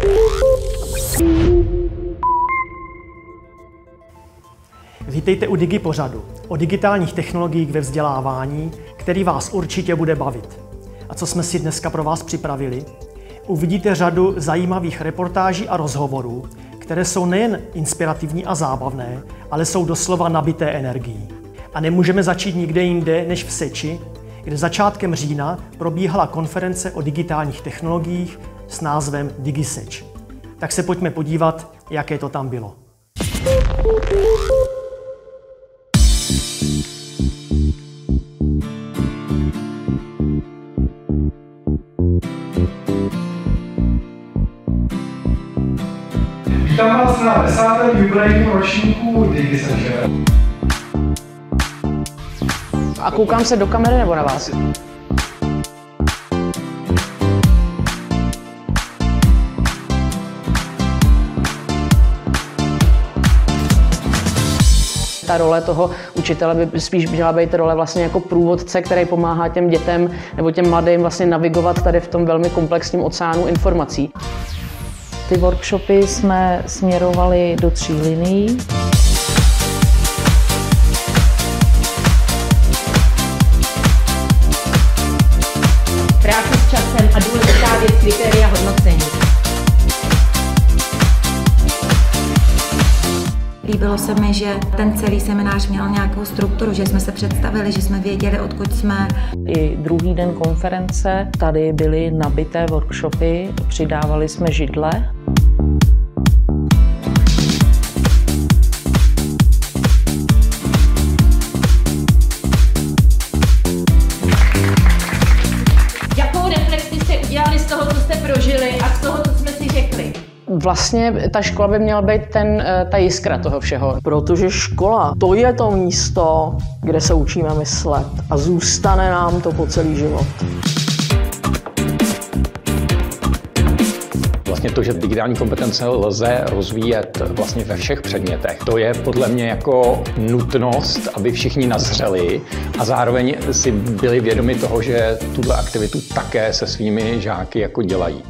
Vítejte u Digi pořadu o digitálních technologiích ve vzdělávání, který vás určitě bude bavit. A co jsme si dneska pro vás připravili? Uvidíte řadu zajímavých reportáží a rozhovorů, které jsou nejen inspirativní a zábavné, ale jsou doslova nabité energií. A nemůžeme začít nikde jinde než v Seči, kde začátkem října probíhala konference o digitálních technologiích s názvem DigiSeč. Tak se pojďme podívat, jaké to tam bylo. Vítám vás na 10. jubilejním ročníku DigiSeče. A koukám se do kamery nebo na vás? Ta role toho učitele by spíš měla být role vlastně jako průvodce, který pomáhá těm dětem nebo těm mladým vlastně navigovat tady v tom velmi komplexním oceánu informací. Ty workshopy jsme směrovali do 3 linií. Práce s časem a důležitá věc kritéria hodnocení. Líbilo se mi, že ten celý seminář měl nějakou strukturu, že jsme se představili, že jsme věděli, odkud jsme. I druhý den konference tady byly nabité workshopy, přidávali jsme židle. Jakou reflexi jste udělali z toho, co jste prožili a z toho, co jsme si řekli? Vlastně ta škola by měla být ta jiskra toho všeho. Protože škola, to je to místo, kde se učíme myslet a zůstane nám to po celý život. Vlastně to, že digitální kompetence lze rozvíjet vlastně ve všech předmětech, to je podle mě jako nutnost, aby všichni nazřeli a zároveň si byli vědomi toho, že tuto aktivitu také se svými žáky jako dělají.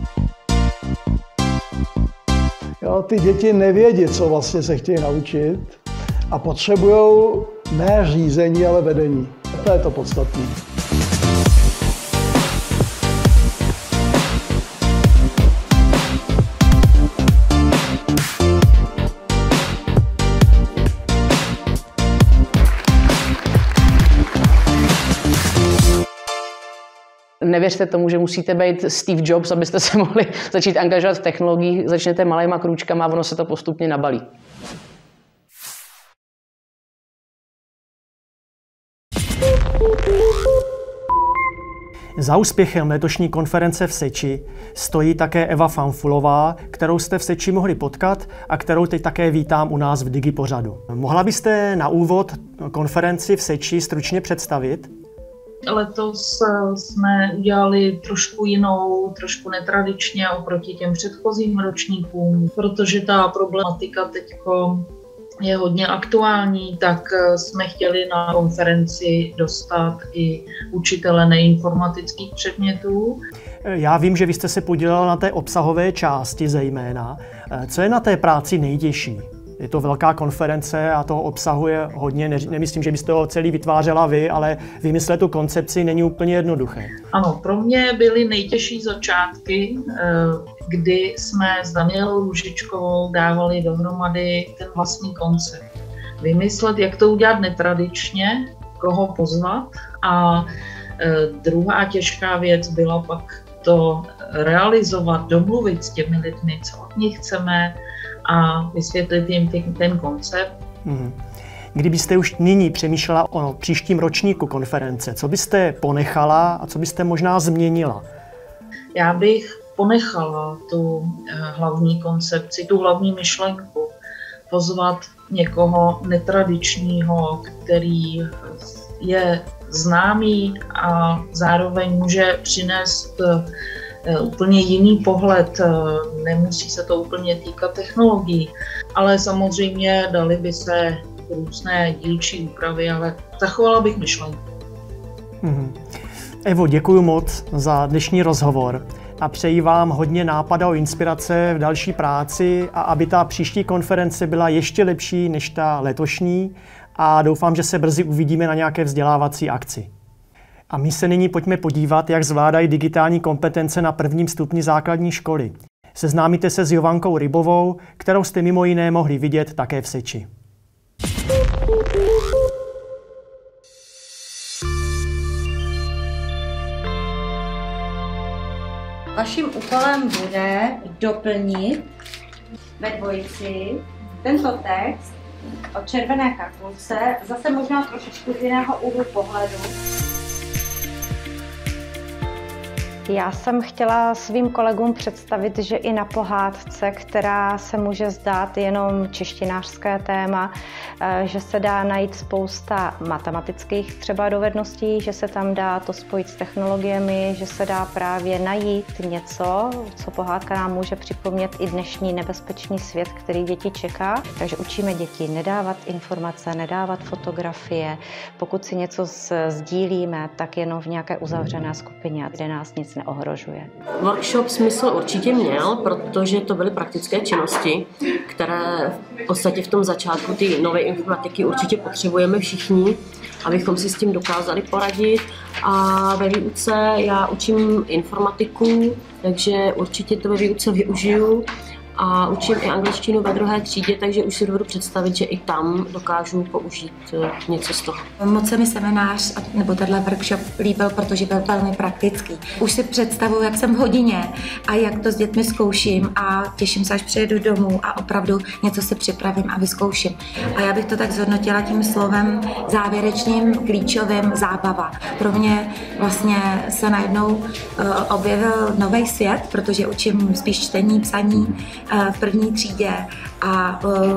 Jo, ty děti nevědí, co vlastně se chtějí naučit a potřebují ne řízení, ale vedení. To je to podstatné. Nevěřte tomu, že musíte být Steve Jobs, abyste se mohli začít angažovat v technologiích. Začnete malejma krůčkama a ono se to postupně nabalí. Za úspěchem letošní konference v Seči stojí také Eva Fanfulová, kterou jste v Seči mohli potkat a kterou teď také vítám u nás v Digi pořadu. Mohla byste na úvod konferenci v Seči stručně představit? Letos jsme udělali trošku jinou, trošku netradičně oproti těm předchozím ročníkům, protože ta problematika teďko je hodně aktuální, tak jsme chtěli na konferenci dostat i učitele neinformatických předmětů. Já vím, že vy jste se podílel na té obsahové části zejména. Co je na té práci nejtěžší? Je to velká konference a toho obsahuje hodně. Nemyslím, že byste ho celý vytvářela vy, ale vymyslet tu koncepci není úplně jednoduché. Ano, pro mě byly nejtěžší začátky, kdy jsme s Danielou Růžičkovou dávali dohromady ten vlastní koncept. Vymyslet, jak to udělat netradičně, koho pozvat. A druhá těžká věc byla pak to realizovat, domluvit s těmi lidmi, co od nich chceme, a vysvětlit jim ten koncept. Kdybyste už nyní přemýšlela o příštím ročníku konference, co byste ponechala a co byste možná změnila? Já bych ponechala tu hlavní koncepci, tu hlavní myšlenku. Pozvat někoho netradičního, který je známý a zároveň může přinést úplně jiný pohled, nemusí se to úplně týkat technologií, ale samozřejmě daly by se různé dílčí úpravy, ale zachovala bych myšlenku. Evo, děkuji moc za dnešní rozhovor. a přeji vám hodně nápadů a inspirace v další práci a aby ta příští konference byla ještě lepší než ta letošní a doufám, že se brzy uvidíme na nějaké vzdělávací akci. A my se nyní pojďme podívat, jak zvládají digitální kompetence na prvním stupni základní školy. Seznámíte se s Jovankou Rybovou, kterou jste mimo jiné mohli vidět také v Seči. Vaším úkolem bude doplnit ve dvojici tento text o červené kartulce, zase možná trošičku z jiného úhlu pohledu. Já jsem chtěla svým kolegům představit, že i na pohádce, která se může zdát jenom češtinářské téma, že se dá najít spousta matematických třeba dovedností, že se tam dá to spojit s technologiemi, že se dá právě najít něco, co pohádka nám může připomnět i dnešní nebezpečný svět, který děti čeká. Takže učíme děti nedávat informace, nedávat fotografie. Pokud si něco sdílíme, tak jenom v nějaké uzavřené skupině, kde nás nic neohrožuje. Workshop smysl určitě měl, protože to byly praktické činnosti, které v podstatě v tom začátku ty nové informatiky určitě potřebujeme všichni, abychom si s tím dokázali poradit. A ve výuce já učím informatiku, takže určitě to ve výuce využiju. A učím i angličtinu ve 2. třídě, takže už si dovedu představit, že i tam dokážu použít něco z toho. Moc se mi seminář nebo tenhle workshop líbil, protože byl velmi praktický. Už si představuji, jak jsem v hodině a jak to s dětmi zkouším a těším se, až přijedu domů a opravdu něco si připravím a vyzkouším. A já bych to tak zhodnotila tím slovem závěrečným, klíčovým zábava. Pro mě vlastně se najednou objevil nový svět, protože učím spíš čtení, psaní v 1. třídě a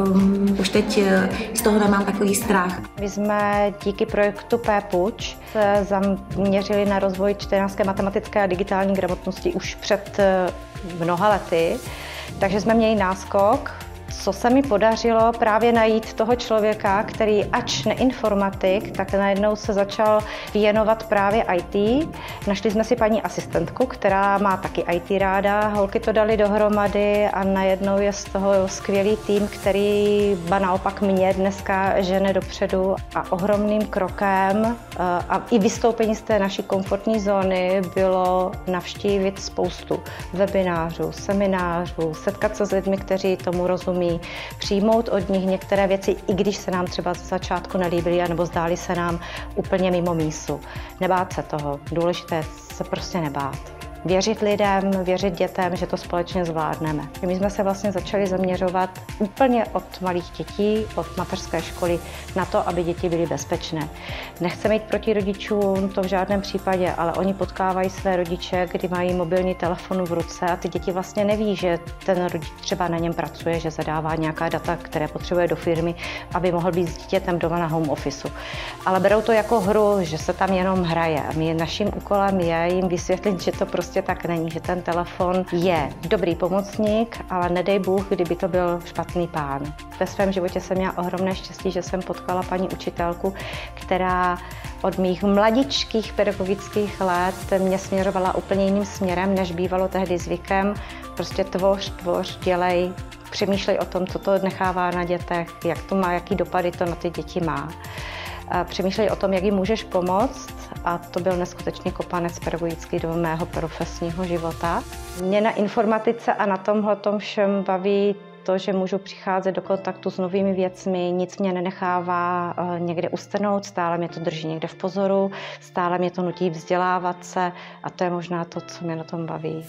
už teď z toho nemám takový strach. My jsme díky projektu P-Puč se zaměřili na rozvoj čtenářské, matematické a digitální gramotnosti už před mnoha lety, takže jsme měli náskok. Co se mi podařilo právě najít toho člověka, který ač neinformatik, tak najednou se začal věnovat právě IT. Našli jsme si paní asistentku, která má taky IT ráda, holky to dali dohromady a najednou je z toho skvělý tým, který ba naopak mě dneska žene dopředu a ohromným krokem a i vystoupení z té naší komfortní zóny bylo navštívit spoustu webinářů, seminářů, setkat se s lidmi, kteří tomu rozumí, přijmout od nich některé věci, i když se nám třeba z začátku nelíbily, anebo zdály se nám úplně mimo mísu. Nebát se toho. Důležité je se prostě nebát. Věřit lidem, věřit dětem, že to společně zvládneme. My jsme se vlastně začali zaměřovat úplně od malých dětí, od mateřské školy, na to, aby děti byly bezpečné. Nechceme jít proti rodičům, to v žádném případě, ale oni potkávají své rodiče, kdy mají mobilní telefon v ruce a ty děti vlastně neví, že ten rodič třeba na něm pracuje, že zadává nějaká data, které potřebuje do firmy, aby mohl být s dítětem doma na home officeu. Ale berou to jako hru, že se tam jenom hraje. A naším úkolem je jim vysvětlit, že to prostě tak není, že ten telefon je dobrý pomocník, ale nedej Bůh, kdyby to byl špatný pán. Ve svém životě jsem měla ohromné štěstí, že jsem potkala paní učitelku, která od mých mladičkých pedagogických let mě směřovala úplně jiným směrem, než bývalo tehdy zvykem. Prostě tvoř, dělej, přemýšlej o tom, co to nechává na dětech, jak to má, jaký dopady to na ty děti má. Přemýšlej o tom, jak jim můžeš pomoct a to byl neskutečný kopanec pedagogický do mého profesního života. Mě na informatice a na tomhletom všem baví to, že můžu přicházet do kontaktu s novými věcmi, nic mě nenechává někde ustrnout, stále mě to drží někde v pozoru, stále mě to nutí vzdělávat se a to je možná to, co mě na tom baví.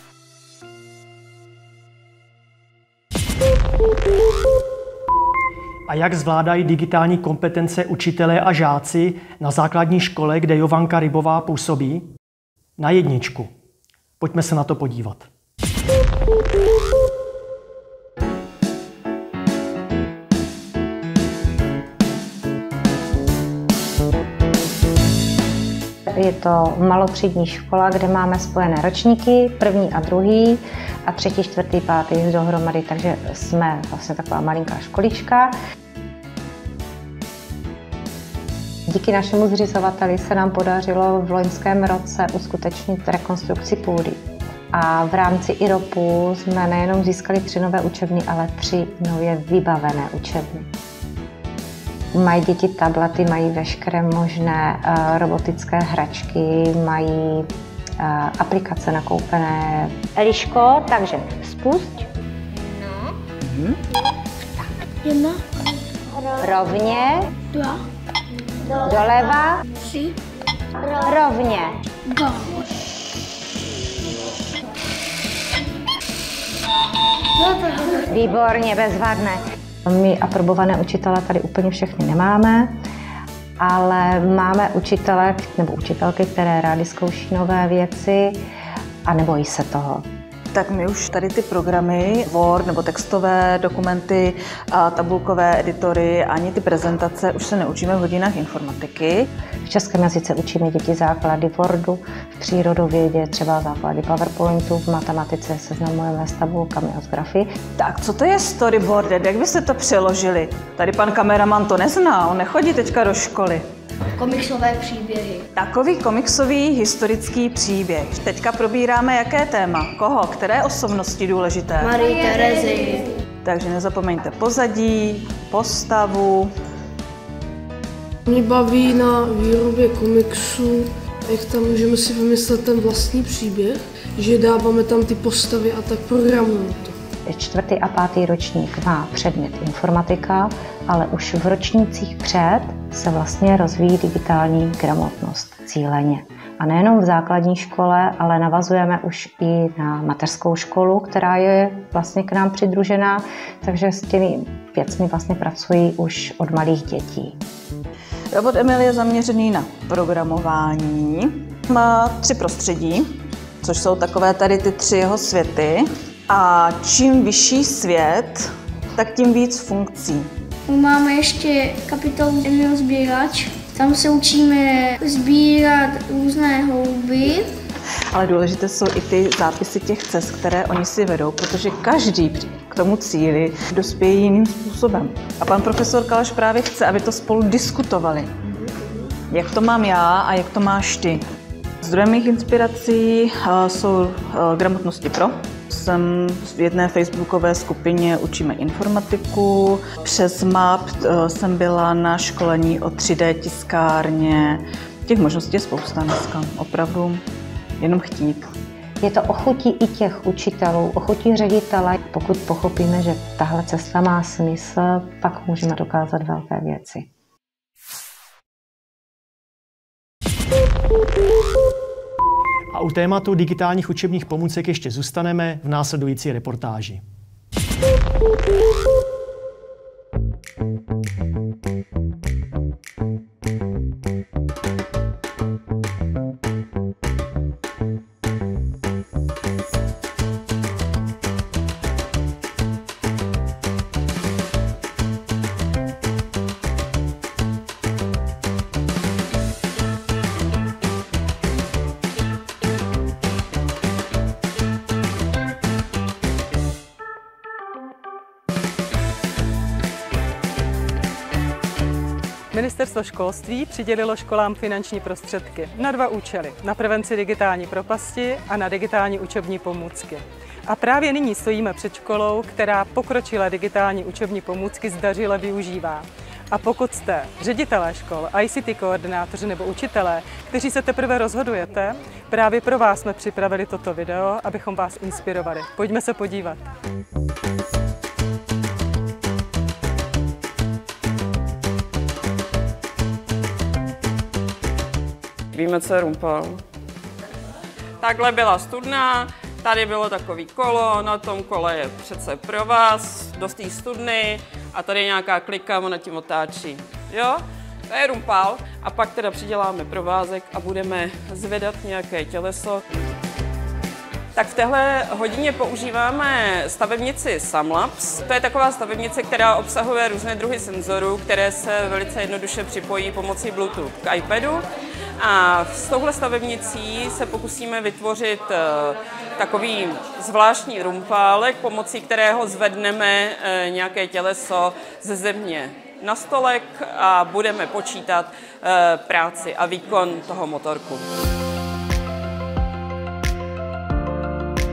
A jak zvládají digitální kompetence učitelé a žáci na základní škole, kde Jovanka Rybová působí? Na 1. Pojďme se na to podívat. Je to malotřídní škola, kde máme spojené ročníky, 1. a 2. a 3., 4., 5. dohromady, takže jsme vlastně taková malinká školička. Díky našemu zřizovateli se nám podařilo v loňském roce uskutečnit rekonstrukci půdy. A v rámci IROPu jsme nejenom získali 3 nové učebny, ale 3 nově vybavené učebny. Mají děti tablety, mají veškeré možné robotické hračky, mají aplikace nakoupené. Eliško, takže spust. No. Tak. 1. Rovně. 2. Doleva. 3. Rovně. 2. Výborně, bezvadné. My aprobované učitele tady úplně všechny nemáme, ale máme učitele nebo učitelky, které rádi zkouší nové věci a nebojí se toho. Tak my už tady ty programy, Word nebo textové dokumenty, tabulkové editory, ani ty prezentace už se neučíme v hodinách informatiky. V českém jazyce učíme děti základy Wordu, v přírodovědě třeba základy PowerPointu, v matematice seznamujeme s tabulkami a s grafy. Tak co to je storyboarded? Jak byste to přeložili? Tady pan kameraman to nezná, on nechodí teďka do školy. Komiksové příběhy. Takový komiksový historický příběh. Teďka probíráme jaké téma, koho, které osobnosti důležité. Marie Terezy. Takže nezapomeňte pozadí, postavu. Mě baví na výrobě komiksu, jak tam můžeme si vymyslet ten vlastní příběh, že dáváme tam ty postavy a tak programujeme to. 4. a 5. ročník má předmět informatika, ale už v ročnících před se vlastně rozvíjí digitální gramotnost cíleně. A nejenom v základní škole, ale navazujeme už i na mateřskou školu, která je vlastně k nám přidružená, takže s těmi věcmi vlastně pracují už od malých dětí. Robot Emil je zaměřený na programování. Má 3 prostředí, což jsou takové tady ty 3 jeho světy. A čím vyšší svět, tak tím víc funkcí. Máme ještě kapitolu Emil Sbírač. Tam se učíme sbírat různé houby. Ale důležité jsou i ty zápisy těch cest, které oni si vedou, protože každý k tomu cíli dospěje jiným způsobem. A pan profesor Kalaš právě chce, aby to spolu diskutovali. Jak to mám já a jak to máš ty. Zdrojem mých inspirací jsou Gramotnosti Pro. Jsem v jedné facebookové skupině Učíme informatiku. Přes MAP jsem byla na školení o 3D tiskárně. Těch možností je spousta dneska, opravdu jenom chtít. Je to o chuti i těch učitelů, o chuti ředitele. Pokud pochopíme, že tahle cesta má smysl, pak můžeme dokázat velké věci. A u tématu digitálních učebních pomůcek ještě zůstaneme v následující reportáži. Ministerstvo školství přidělilo školám finanční prostředky na 2 účely. Na prevenci digitální propasti a na digitální učební pomůcky. A právě nyní stojíme před školou, která pokročilé digitální učební pomůcky zdařile využívá. A pokud jste ředitelé škol, ICT koordinátoři nebo učitelé, kteří se teprve rozhodujete, právě pro vás jsme připravili toto video, abychom vás inspirovali. Pojďme se podívat. Víme, co je rumpal. Takhle byla studna, tady bylo takový kolo, na tom kole je přece pro vás, do té studny a tady je nějaká klika, ona tím otáčí. Jo? To je rumpal a pak teda přiděláme provázek a budeme zvedat nějaké těleso. Tak v téhle hodině používáme stavebnici Samlabs. To je taková stavebnice, která obsahuje různé druhy senzorů, které se velice jednoduše připojí pomocí Bluetooth k iPadu. A s touhle stavebnicí se pokusíme vytvořit takový zvláštní rumpálek, pomocí kterého zvedneme nějaké těleso ze země na stolek a budeme počítat práci a výkon toho motorku.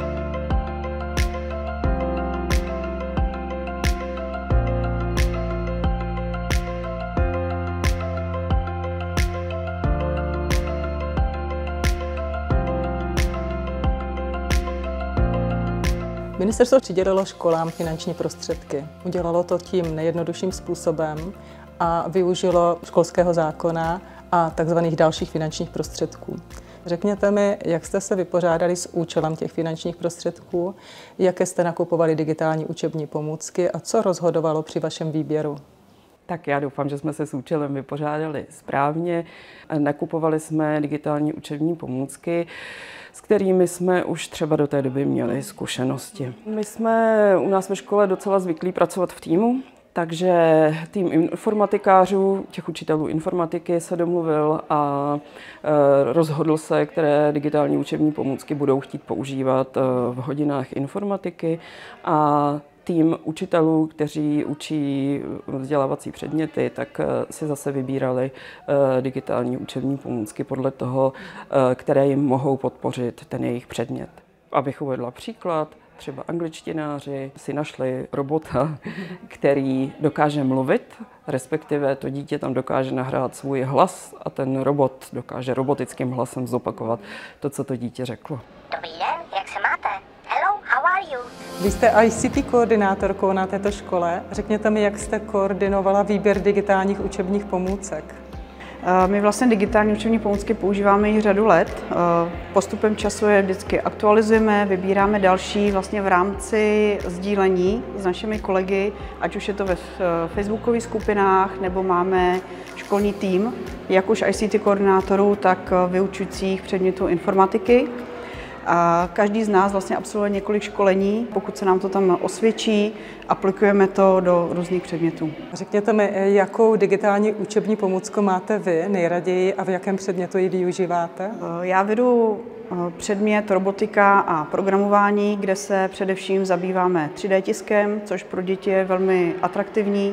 Ministerstvo přidělilo školám finanční prostředky. Udělalo to tím nejjednodušším způsobem a využilo školského zákona a takzvaných dalších finančních prostředků. Řekněte mi, jak jste se vypořádali s účelem těch finančních prostředků, jaké jste nakupovali digitální učební pomůcky a co rozhodovalo při vašem výběru? Tak já doufám, že jsme se s účelem vypořádali správně. Nakupovali jsme digitální učební pomůcky, s kterými jsme už třeba do té doby měli zkušenosti. My jsme u nás ve škole docela zvyklí pracovat v týmu, takže tým informatikářů, těch učitelů informatiky se domluvil a rozhodl se, které digitální učební pomůcky budou chtít používat v hodinách informatiky a tým učitelů, kteří učí vzdělávací předměty, tak si zase vybírali digitální učební pomůcky podle toho, které jim mohou podpořit ten jejich předmět. Abych uvedla příklad, třeba angličtináři si našli robota, který dokáže mluvit, respektive to dítě tam dokáže nahrát svůj hlas a ten robot dokáže robotickým hlasem zopakovat to, co to dítě řeklo. Dobrý den, jak se máte? Hello, how are you? Vy jste ICT koordinátorkou na této škole. Řekněte mi, jak jste koordinovala výběr digitálních učebních pomůcek. My vlastně digitální učební pomůcky používáme již řadu let. Postupem času je vždycky aktualizujeme, vybíráme další vlastně v rámci sdílení s našimi kolegy, ať už je to ve facebookových skupinách, nebo máme školní tým, jak už ICT koordinátorů, tak vyučujících předmětů informatiky. A každý z nás vlastně absolvuje několik školení, pokud se nám to tam osvědčí, aplikujeme to do různých předmětů. Řekněte mi, jakou digitální učební pomůcku máte vy nejraději a v jakém předmětu ji využíváte? Já vedu předmět robotika a programování, kde se především zabýváme 3D tiskem, což pro děti je velmi atraktivní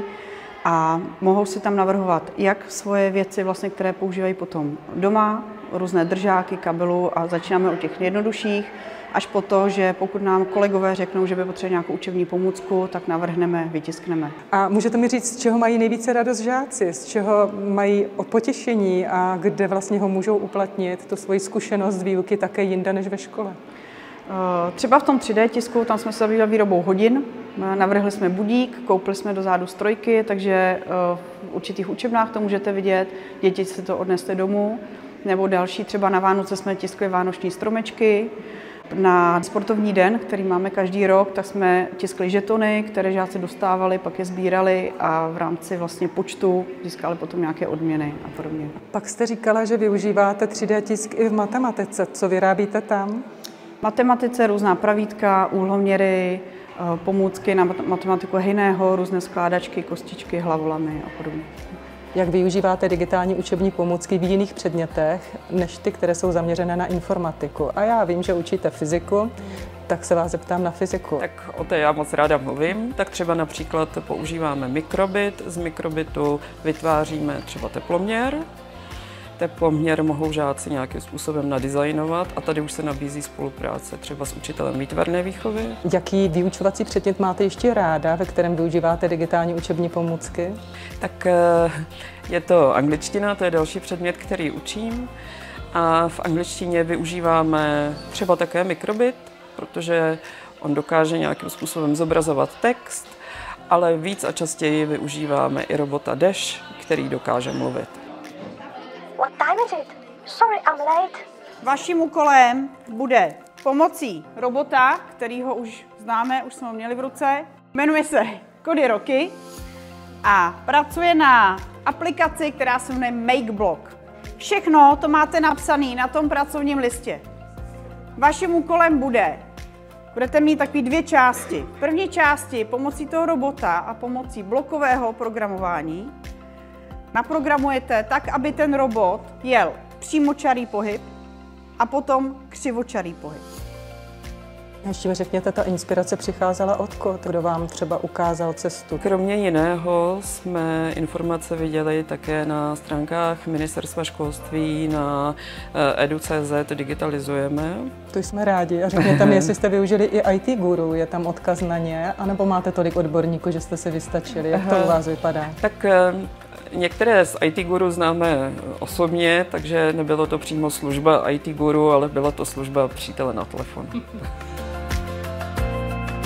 a mohou si tam navrhovat jak svoje věci, vlastně, které používají potom doma, různé držáky, kabelu a začínáme od těch nejjednodušších, až po to, že pokud nám kolegové řeknou, že by potřebovali nějakou učební pomůcku, tak navrhneme, vytiskneme. A můžete mi říct, z čeho mají nejvíce radost žáci, z čeho mají potěšení a kde vlastně ho můžou uplatnit, tu svoji zkušenost z výuky také jinde než ve škole? Třeba v tom 3D tisku, tam jsme se zabývali výrobou hodin, navrhli jsme budík, koupili jsme dozadu strojky, takže v určitých učebnách to můžete vidět, děti si to odnesly domů, nebo další, třeba na Vánoce jsme tiskli vánoční stromečky, na sportovní den, který máme každý rok, tak jsme tiskli žetony, které žáci dostávali, pak je sbírali a v rámci vlastně počtu získali potom nějaké odměny a podobně. Pak jste říkala, že využíváte 3D tisk i v matematice. Co vyrábíte tam? V matematice různá pravítka, úhloměry, pomůcky na matematiku Hejného, různé skládačky, kostičky, hlavolamy a podobně. Jak využíváte digitální učební pomůcky v jiných předmětech, než ty, které jsou zaměřené na informatiku? A já vím, že učíte fyziku, tak se vás zeptám na fyziku. Tak o té já moc ráda mluvím. Tak třeba například používáme mikrobit. Z mikrobitu vytváříme třeba teploměr. Teploměr mohou žáci nějakým způsobem nadizajnovat a tady už se nabízí spolupráce třeba s učitelem výtvarné výchovy. Jaký vyučovací předmět máte ještě ráda, ve kterém využíváte digitální učební pomůcky? Tak je to angličtina, to je další předmět, který učím. A v angličtině využíváme třeba také mikrobit, protože on dokáže nějakým způsobem zobrazovat text, ale víc a častěji využíváme i robota Dash, který dokáže mluvit. What time is it? Sorry, I'm late. Vaším úkolem bude pomocí robota, kterýho už známe, už jsme ho měli v ruce. Jmenuje se Cody Rocky a pracuje na aplikaci, která se jmenuje MakeBlock. Všechno to máte napsané na tom pracovním listě. Vaším úkolem budete mít takové dvě části. V první části pomocí toho robota a pomocí blokového programování naprogramujete tak, aby ten robot jel přímočarý pohyb a potom křivočarý pohyb. Ještě mi řekněte, ta inspirace přicházela odkud? Kdo vám třeba ukázal cestu? Kromě jiného jsme informace viděli také na stránkách Ministerstva školství, na edu.cz digitalizujeme. To jsme rádi. A řekněte mi, jestli jste využili i IT Guru, je tam odkaz na ně, anebo máte tolik odborníků, že jste se vystačili? Jak to u vás vypadá? Tak některé z IT Guru známe osobně, takže nebylo to přímo služba IT Guru, ale byla to služba přítele na telefon.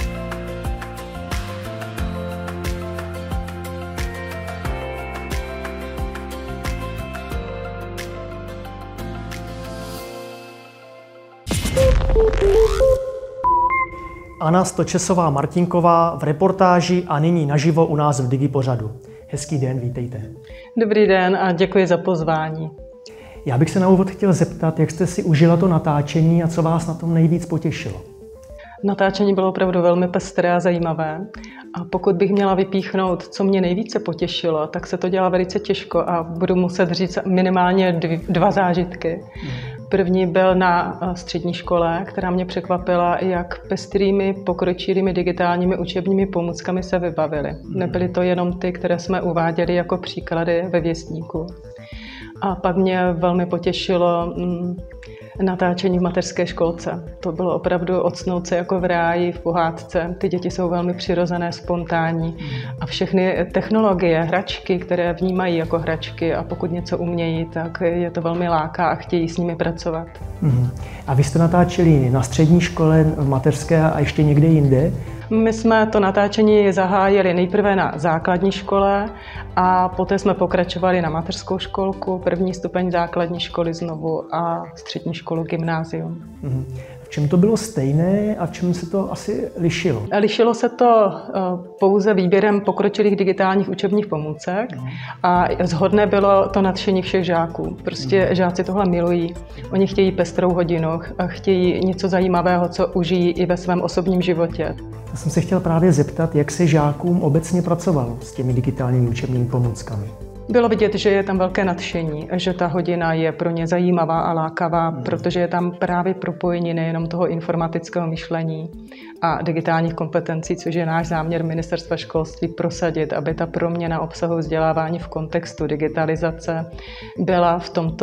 Anna Stočesová-Martinková v reportáži a nyní naživo u nás v Digipořadu. Hezký den, vítejte. Dobrý den a děkuji za pozvání. Já bych se na úvod chtěl zeptat, jak jste si užila to natáčení a co vás na tom nejvíc potěšilo? Natáčení bylo opravdu velmi pestré a zajímavé. A pokud bych měla vypíchnout, co mě nejvíce potěšilo, tak se to dělá velice těžko a budu muset říct minimálně dva zážitky. První byl na střední škole, která mě překvapila, jak pestrými, pokročilými digitálními učebními pomůckami se vybavily. Nebyly to jenom ty, které jsme uváděli jako příklady ve věstníku. A pak mě velmi potěšilo natáčení v mateřské školce. To bylo opravdu octnout se jako v ráji, v pohádce. Ty děti jsou velmi přirozené, spontánní a všechny technologie, hračky, které vnímají jako hračky a pokud něco umějí, tak je to velmi láká a chtějí s nimi pracovat. A vy jste natáčeli na střední škole, v mateřské a ještě někde jinde? My jsme to natáčení zahájili nejprve na základní škole a poté jsme pokračovali na mateřskou školku, první stupeň základní školy znovu a střední školu, gymnázium. V čem to bylo stejné a v čem se to asi lišilo? Lišilo se to pouze výběrem pokročilých digitálních učebních pomůcek a shodné bylo to nadšení všech žáků. Prostě žáci tohle milují. Oni chtějí pestrou hodinu, chtějí něco zajímavého, co užijí i ve svém osobním životě. Já jsem se chtěl právě zeptat, jak se žákům obecně pracovalo s těmi digitálními učebními pomůckami. Bylo vidět, že je tam velké nadšení, že ta hodina je pro ně zajímavá a lákavá, protože je tam právě propojení nejenom toho informatického myšlení a digitálních kompetencí, což je náš záměr Ministerstva školství prosadit, aby ta proměna obsahu vzdělávání v kontextu digitalizace byla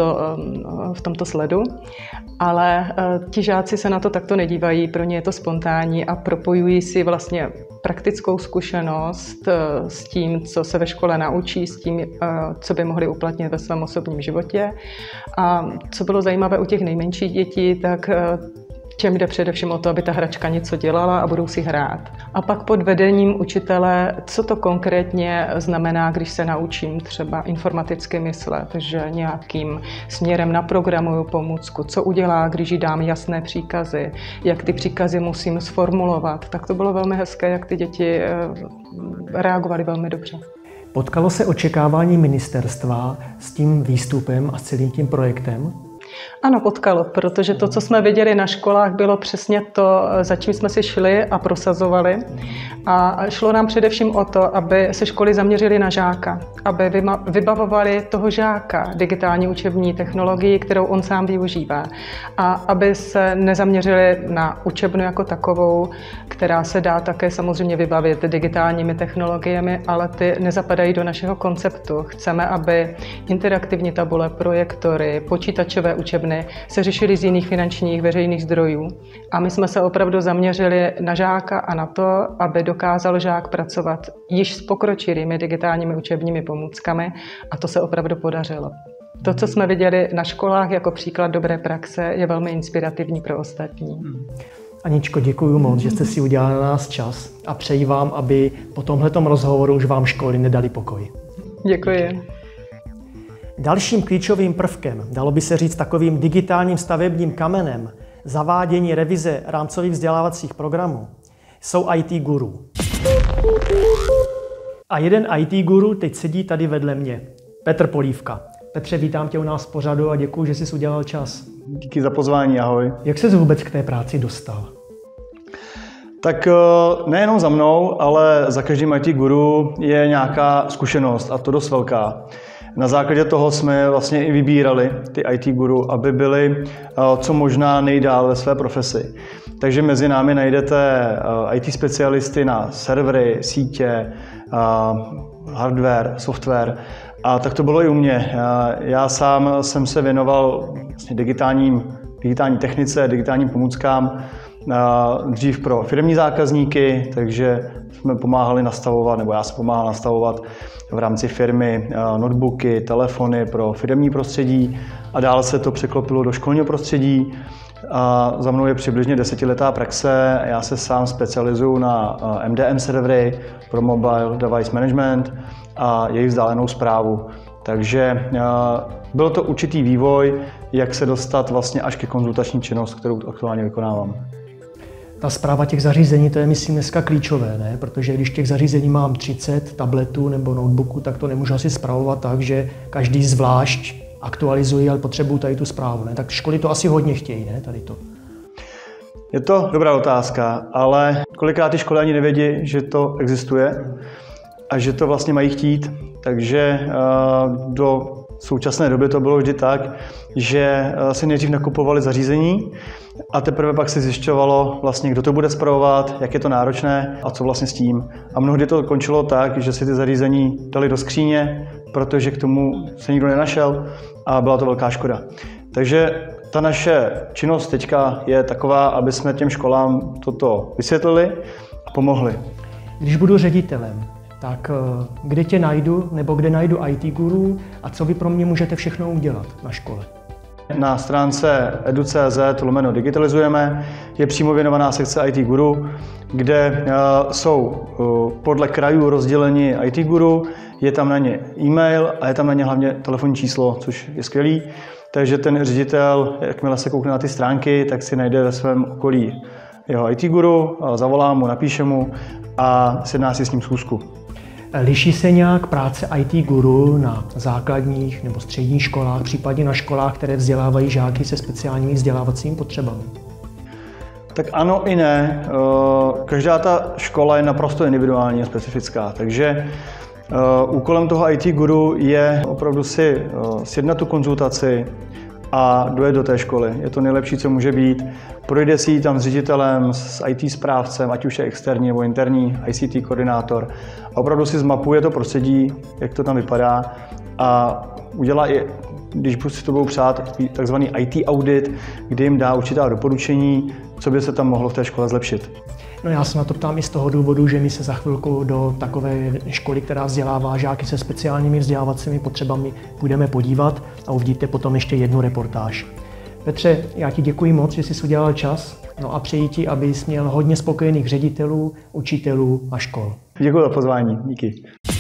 v tomto sledu. Ale ti žáci se na to takto nedívají, pro ně je to spontánní a propojují si vlastně praktickou zkušenost s tím, co se ve škole naučí, s tím, co by mohli uplatnit ve svém osobním životě. A co bylo zajímavé u těch nejmenších dětí, tak čem jde především o to, aby ta hračka něco dělala a budou si hrát. A pak pod vedením učitele, co to konkrétně znamená, když se naučím třeba informaticky myslet, že nějakým směrem naprogramuju pomůcku, co udělá, když jí dám jasné příkazy, jak ty příkazy musím sformulovat. Tak to bylo velmi hezké, jak ty děti reagovaly velmi dobře. Potkalo se očekávání ministerstva s tím výstupem a s celým tím projektem? Ano, potkalo, protože to, co jsme viděli na školách, bylo přesně to, za čím jsme si šli a prosazovali. A šlo nám především o to, aby se školy zaměřily na žáka, aby vybavovali toho žáka digitální učební technologii, kterou on sám využívá. A aby se nezaměřili na učebnu jako takovou, která se dá také samozřejmě vybavit digitálními technologiemi, ale ty nezapadají do našeho konceptu. Chceme, aby interaktivní tabule, projektory, počítačové učebny se řešily z jiných finančních veřejných zdrojů. A my jsme se opravdu zaměřili na žáka a na to, aby dokázal žák pracovat již s pokročilými digitálními učebními pomůckami a to se opravdu podařilo. To, co jsme viděli na školách jako příklad dobré praxe, je velmi inspirativní pro ostatní. Aničko, děkuji moc, že jste si udělala na nás čas a přeji vám, aby po tomhletom rozhovoru už vám školy nedali pokoj. Děkuji. Dalším klíčovým prvkem, dalo by se říct takovým digitálním stavebním kamenem zavádění revize rámcových vzdělávacích programů, jsou IT guru. A jeden IT guru teď sedí tady vedle mě, Petr Polívka. Petře, vítám tě u nás v pořadu a děkuji, že jsi udělal čas. Díky za pozvání, ahoj. Jak ses vůbec k té práci dostal? Tak nejenom za mnou, ale za každým IT guru je nějaká zkušenost a to dost velká. Na základě toho jsme vlastně i vybírali ty IT guru, aby byli co možná nejdál ve své profesi. Takže mezi námi najdete IT specialisty na servery, sítě, hardware, software. A tak to bylo i u mě. Já sám jsem se věnoval vlastně digitální technice, digitálním pomůckám, dřív pro firemní zákazníky, takže jsme pomáhali nastavovat, nebo já jsem pomáhal nastavovat v rámci firmy notebooky, telefony pro firemní prostředí a dále se to překlopilo do školního prostředí. A za mnou je přibližně 10letá praxe. Já se sám specializuju na MDM servery pro Mobile Device Management a jejich vzdálenou správu. Takže byl to určitý vývoj, jak se dostat vlastně až ke konzultační činnost, kterou aktuálně vykonávám. Ta správa těch zařízení, to je, myslím, dneska klíčové, ne? Protože když těch zařízení mám 30, tabletů nebo notebooků, tak to nemůžu asi spravovat tak, že každý zvlášť aktualizuje, ale potřebuju tady tu správu, ne? Tak školy to asi hodně chtějí, ne? Tady to. Je to dobrá otázka, ale kolikrát ty školy ani nevědí, že to existuje a že to vlastně mají chtít. Takže do současné doby to bylo vždy tak, že si nejdřív nakupovali zařízení a teprve pak se zjišťovalo vlastně, kdo to bude spravovat, jak je to náročné a co vlastně s tím. A mnohdy to končilo tak, že si ty zařízení dali do skříně, protože k tomu se nikdo nenašel a byla to velká škoda. Takže ta naše činnost teďka je taková, aby jsme těm školám toto vysvětlili a pomohli. Když budu ředitelem, tak kde tě najdu, nebo kde najdu IT guru a co vy pro mě můžete všechno udělat na škole? Na stránce edu.cz/digitalizujeme je přímo věnovaná sekce IT guru, kde jsou podle krajů rozděleni IT guru, je tam na ně e-mail a je tam na ně hlavně telefonní číslo, což je skvělý. Takže ten ředitel, jakmile se koukne na ty stránky, tak si najde ve svém okolí jeho IT guru, zavolá mu, napíše mu a sjedná si s ním schůzku. Liší se nějak práce IT guru na základních nebo středních školách, případně na školách, které vzdělávají žáky se speciálními vzdělávacími potřebami? Tak ano i ne. Každá ta škola je naprosto individuální a specifická, takže úkolem toho IT guru je opravdu si sjednat tu konzultaci a dojet do té školy. Je to nejlepší, co může být. Projde si ji tam s ředitelem, s IT správcem, ať už je externí nebo interní ICT koordinátor. A opravdu si zmapuje to prostředí, jak to tam vypadá a udělá i, když si to budou přát, takzvaný IT audit, kdy jim dá určitá doporučení, co by se tam mohlo v té škole zlepšit. No já se na to ptám i z toho důvodu, že my se za chvilku do takové školy, která vzdělává žáky se speciálními vzdělávacími potřebami, půjdeme podívat a uvidíte potom ještě jednu reportáž. Petře, já ti děkuji moc, že jsi udělal čas, no a přeji ti, abys měl hodně spokojených ředitelů, učitelů a škol. Děkuji za pozvání, díky.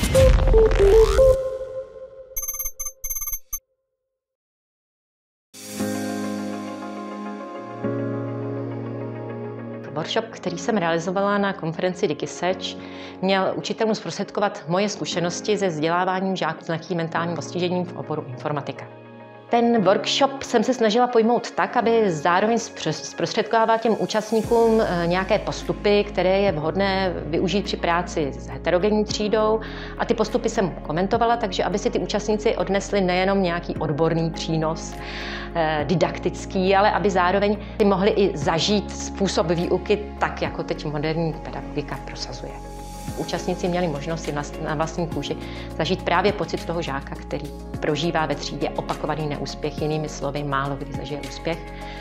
Workshop, který jsem realizovala na konferenci DigiSearch, měl učitelům zprostředkovat moje zkušenosti se vzděláváním žáků s lehkým mentálním postižením v oboru informatika. Ten workshop jsem se snažila pojmout tak, aby zároveň zprostředkoval těm účastníkům nějaké postupy, které je vhodné využít při práci s heterogenní třídou. A ty postupy jsem komentovala, takže aby si ty účastníci odnesli nejenom nějaký odborný přínos, didaktický, ale aby zároveň si mohli i zažít způsob výuky tak, jako teď moderní pedagogika prosazuje. Účastníci měli možnost si na vlastní kůži zažít právě pocit toho žáka, který prožívá ve třídě opakovaný neúspěch, jinými slovy málo kdy zažije úspěch.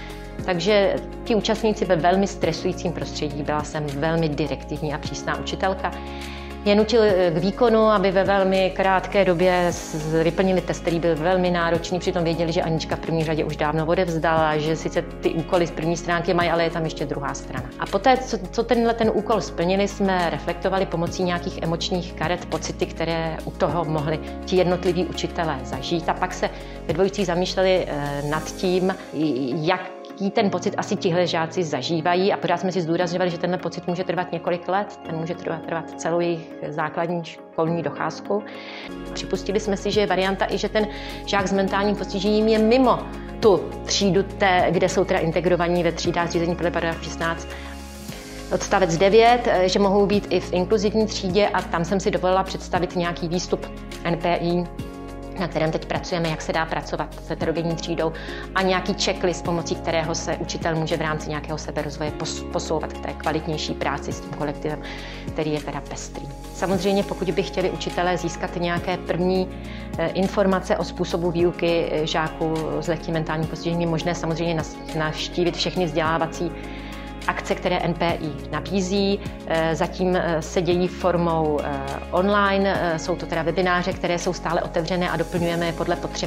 Takže ti účastníci ve velmi stresujícím prostředí, byla jsem velmi direktivní a přísná učitelka, je nutil k výkonu, aby ve velmi krátké době vyplnili test, který byl velmi náročný, přitom věděli, že Anička v první řadě už dávno odevzdala, že sice ty úkoly z první stránky mají, ale je tam ještě druhá strana. A poté, co ten úkol splnili, jsme reflektovali pomocí nějakých emočních karet pocity, které u toho mohli ti jednotliví učitelé zažít. A pak se ve dvojicích zamýšleli nad tím, jaký ten pocit asi tihle žáci zažívají a pořád jsme si zdůrazňovali, že tenhle pocit může trvat několik let, ten může trvat celou jejich základní školní docházku. Připustili jsme si, že je varianta i, že ten žák s mentálním postižením je mimo tu třídu, kde jsou teda integrovaní ve třídách řízení podle paragrafu 16 odstavec 9, že mohou být i v inkluzivní třídě a tam jsem si dovolila představit nějaký výstup NPI, na kterém teď pracujeme, jak se dá pracovat s heterogenní třídou a nějaký checklist, pomocí kterého se učitel může v rámci nějakého seberozvoje posouvat k té kvalitnější práci s tím kolektivem, který je teda pestrý. Samozřejmě, pokud by chtěli učitelé získat nějaké první informace o způsobu výuky žáků s lehkým mentálním postižením, je možné samozřejmě navštívit všechny vzdělávací akce, které NPI nabízí. Zatím se dějí formou online, jsou to teda webináře, které jsou stále otevřené a doplňujeme je podle potřeb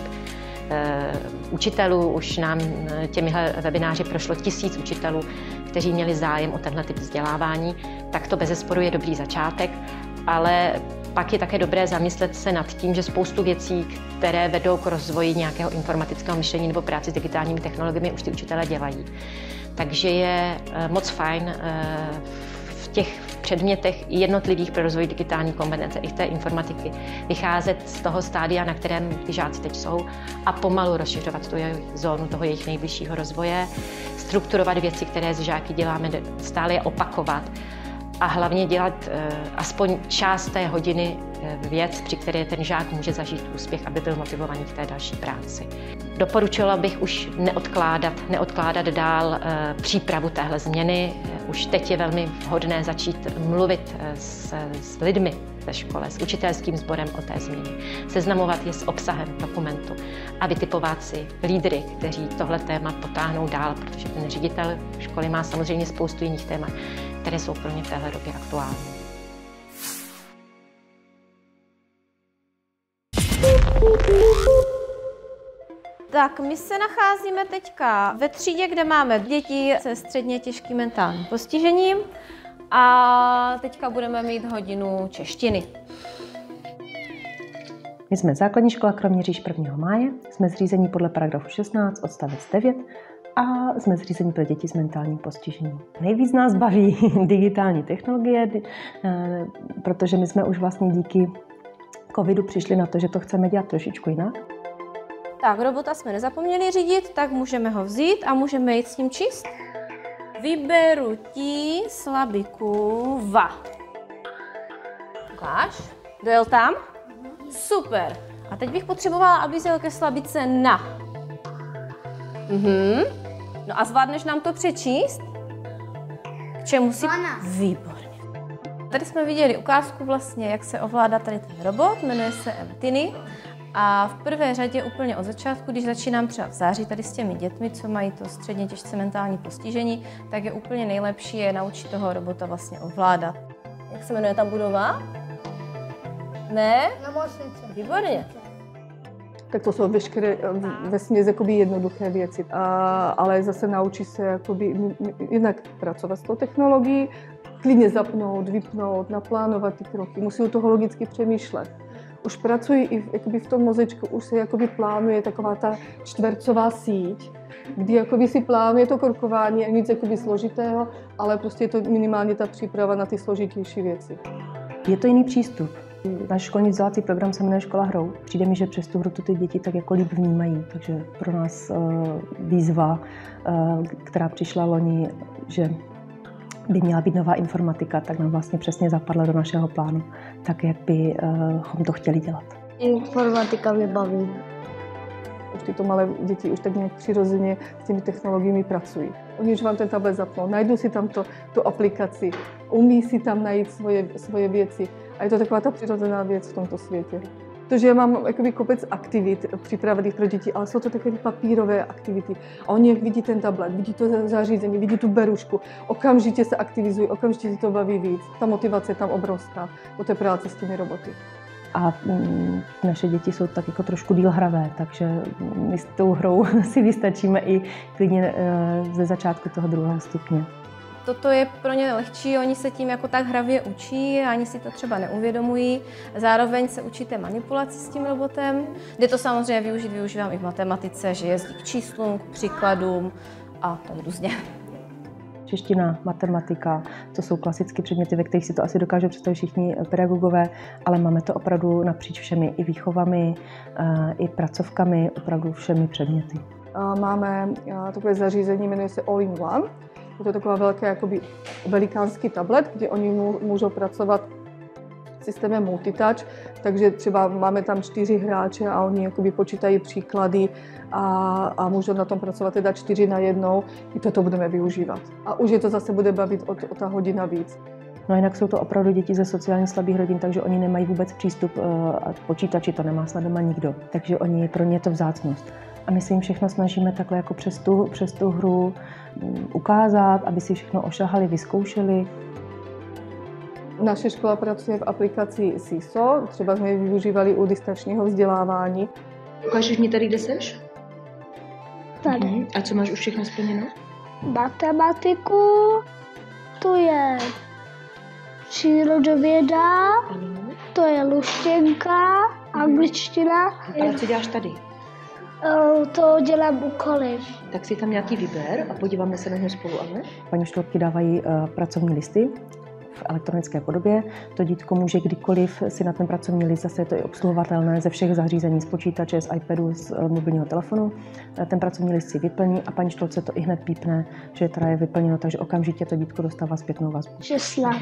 učitelů. Už nám těmihle webináři prošlo 1000 učitelů, kteří měli zájem o tenhle typ vzdělávání. Tak to bezesporu je dobrý začátek, ale Pak je také dobré zamyslet se nad tím, že spoustu věcí, které vedou k rozvoji nějakého informatického myšlení nebo práci s digitálními technologiemi, už ty učitelé dělají. Takže je moc fajn v těch předmětech jednotlivých pro rozvoj digitální kompetence i v té informatiky vycházet z toho stádia, na kterém ty žáci teď jsou a pomalu rozšiřovat tu zónu toho jejich nejbližšího rozvoje, strukturovat věci, které s žáky děláme, stále je opakovat a hlavně dělat aspoň část té hodiny věc, při které ten žák může zažít úspěch, aby byl motivovaný k té další práci. Doporučila bych už neodkládat dál přípravu téhle změny. Už teď je velmi vhodné začít mluvit s lidmi ve škole, s učitelským sborem o té změně, seznamovat je s obsahem dokumentu a vytipovat si lídry, kteří tohle téma potáhnou dál, protože ten ředitel školy má samozřejmě spoustu jiných témat, které jsou pro ně v téhle době aktuální. Tak, my se nacházíme teďka ve třídě, kde máme děti se středně těžkým mentálním postižením a teďka budeme mít hodinu češtiny. My jsme základní škola Kroměříž 1. máje, jsme zřízení podle paragrafu 16 odstavec 9 a jsme zřízení pro děti s mentálním postižením. Nejvíc nás baví digitální technologie, protože my jsme už vlastně díky covidu přišli na to, že to chceme dělat trošičku jinak. Tak, robota jsme nezapomněli řídit, tak můžeme ho vzít a můžeme jít s ním číst. Vyberu ti slabiku va. Ukáž, dojel tam? Super. A teď bych potřebovala, aby jel ke slabice na. No a zvládneš nám to přečíst? K čemu si? Výborně. Tady jsme viděli ukázku vlastně, jak se ovládá tady ten robot, jmenuje se mTiny. A v prvé řadě úplně od začátku, když začínám třeba v září tady s těmi dětmi, co mají to středně těžce mentální postižení, tak je úplně nejlepší je naučit toho robota vlastně ovládat. Jak se jmenuje ta budova? Ne? Nemocnice. Výborně. Tak to jsou veškeré vesměs jakoby jednoduché věci, ale zase naučí se jakoby jinak pracovat s tou technologií, klidně zapnout, vypnout, naplánovat ty kroky, musí u toho logicky přemýšlet. Už pracují i v tom mozečku, už se jakoby plánuje taková ta čtvercová síť, kdy jakoby si plánuje to korkování a nic jakoby složitého, ale prostě je to minimálně ta příprava na ty složitější věci. Je to jiný přístup. Náš školní vzdělávací program se jmenuje Škola hrou. Přijde mi, že přes tu hru ty děti tak jako líp vnímají, takže pro nás výzva, která přišla loni, že by měla být nová informatika, tak nám vlastně přesně zapadla do našeho plánu, tak jak bychom to chtěli dělat. Informatika mě baví. Už tyto malé děti už tak nějak přirozeně s těmi technologiemi pracují. Oni už vám ten tablet zapnou, najdou si tam tu aplikaci, umí si tam najít svoje věci a je to taková ta přirozená věc v tomto světě. Protože já mám jakoby kopec aktivit připravených pro děti, ale jsou to takové papírové aktivity. A oni, jak vidí ten tablet, vidí to zařízení, vidí tu berušku, okamžitě se aktivizují, okamžitě se to baví víc. Ta motivace je tam obrovská o té práci s těmi roboty. A naše děti jsou tak jako trošku díl hravé, takže my s tou hrou si vystačíme i klidně ze začátku toho 2. stupně. Toto je pro ně lehčí, oni se tím jako tak hravě učí, ani si to třeba neuvědomují. Zároveň se učíte manipulaci s tím robotem, kde to samozřejmě využívám i v matematice, že jezdí k číslům, k příkladům a tak různě. Čeština, matematika, to jsou klasické předměty, ve kterých si to asi dokážou představit všichni pedagogové, ale máme to opravdu napříč všemi i výchovami, i pracovkami, opravdu všemi předměty. Máme takové zařízení, jmenuje se All in One. Je to taková velká, jakoby velikánský tablet, kde oni můžou pracovat s systémem multitouch, takže třeba máme tam 4 hráče a oni jakoby počítají příklady a můžou na tom pracovat teda 4 na jednou. I toto budeme využívat. A už je to zase bude bavit o ta hodina víc. No jinak jsou to opravdu děti ze sociálně slabých rodin, takže oni nemají vůbec přístup k počítači, to nemá snad doma nikdo. Takže pro ně je to vzácnost. A my se jim všechno snažíme takhle jako přes tu hru ukázat, aby si všechno ošahali, vyzkoušeli. Naše škola pracuje v aplikaci SISO, třeba jsme ji využívali u distančního vzdělávání. Ukážeš mi tady, kde seš? Tady. A co máš už všechno splněno? Matematiku, to je přírodověda, to je luštěnka, angličtina. Ale co děláš tady? To dělám úkoly. Tak si tam nějaký vyber a podíváme se na něj spolu, ale? Paní učitelky dávají pracovní listy v elektronické podobě. To dítko může kdykoliv si na ten pracovní list, zase je to i obsluhovatelné ze všech zařízení, z počítače, z iPadu, z mobilního telefonu. Ten pracovní list si vyplní a paní učitelce to ihned pípne, že teda je vyplněno, takže okamžitě to dítko dostává zpětnou vazbu. 6 let.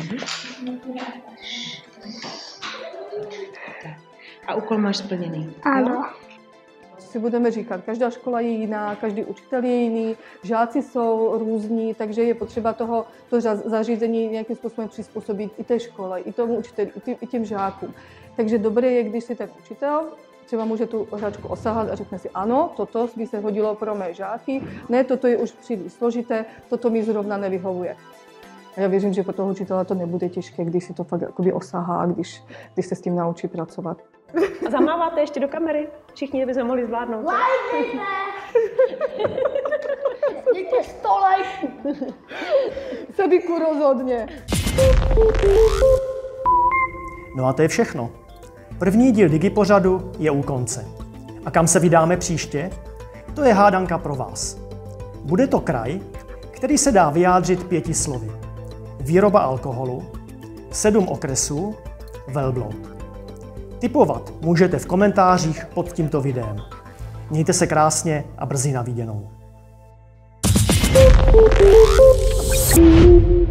A úkol máš splněný? Ano. Si budeme říkat, každá škola je jiná, každý učitel je jiný, žáci jsou různí, takže je potřeba to zařízení nějakým způsobem přizpůsobit i té škole, i tomu učiteli, i těm žákům. Takže dobré je, když si ten učitel třeba může tu hračku osahat a řekne si, ano, toto by se hodilo pro mé žáky, ne, toto je už příliš složité, toto mi zrovna nevyhovuje. A já věřím, že pro toho učitele to nebude těžké, když si to fakt osahá, když se s tím naučí pracovat. A zamáváte ještě do kamery? Všichni bychom mohli zvládnout. Dějte 100 lajků. Sabiku, rozhodně. No a to je všechno. První díl Digipořadu je u konce. A kam se vydáme příště? To je hádanka pro vás. Bude to kraj, který se dá vyjádřit 5 slovy. Výroba alkoholu, 7 okresů, velbloud. Tipovat můžete v komentářích pod tímto videem. Mějte se krásně a brzy na viděnou.